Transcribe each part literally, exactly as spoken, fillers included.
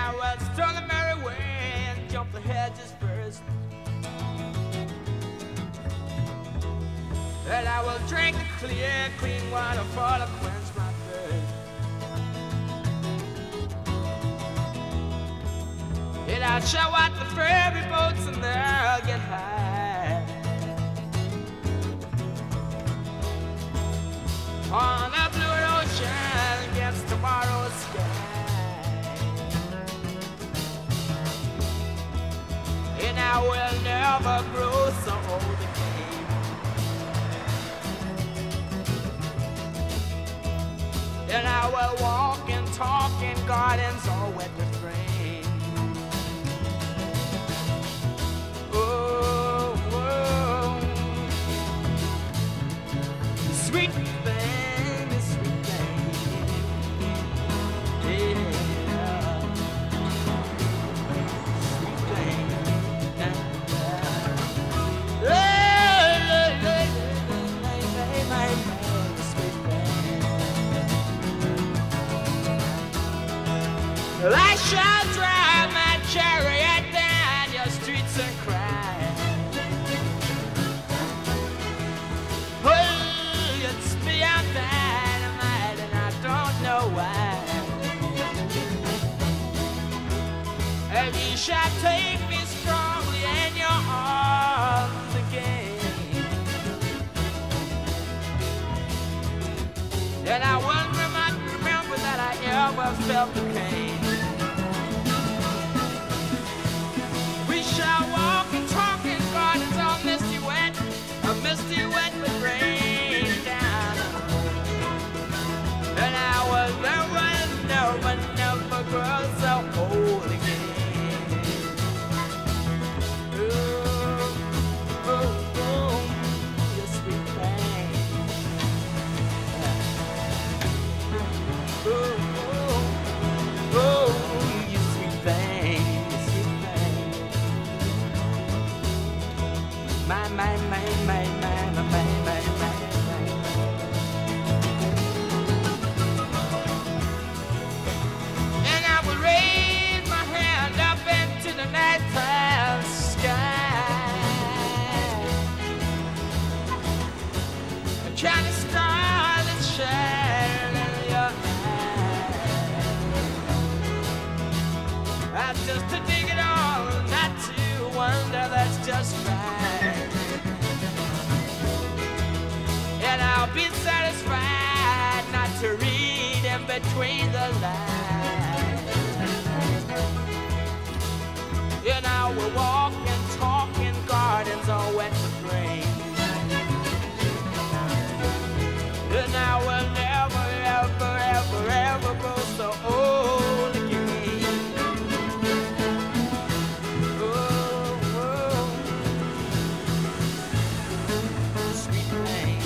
I will stroll the merry way and jump the hedges first. And I will drink the clear, clean water for to quench my thirst. And I'll show out the ferry boats and they'll get high on the blue ocean against tomorrow's sky. And I will never grow so old again. And I will walk and talk in gardens all wet with rain. Oh, oh, sweet thing, sweet thing, yeah, sweet thing, yeah. Hey, hey, hey, hey, hey, hey, sweet thing. Well, I shall drive my chariot down your streets and cry. Oh, it's beyond dynamite and I don't know why. And you shall take me strongly in your arms again. And I will remind, remember that I ever felt the pain. We shall walk and talk in gardens all misty wet, a misty wet with rain down. And I will never, never, never grow so old again. Ooh, ooh, ooh, you sweet thing. Ooh, ooh, ooh, you sweet thing, you sweet thing. My, my, my, my, my, my, my, my, my, my. And I will raise my hand up into the nighttime sky and try to start and shine in your eyes. That's just to dig it all, not to wonder, that's just right. And I'll be satisfied not to read in between the lines. And I will walk and talk in gardens all wet with rain. And I will never, ever, ever, ever grow so old again. Oh, oh, sweet thing.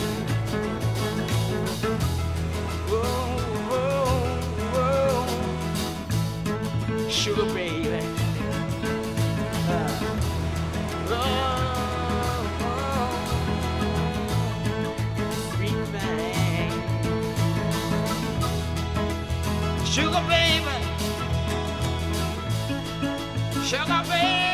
Oh, oh, oh, sugar baby. Uh, oh, oh, sweet thing. Sugar baby, sugar baby.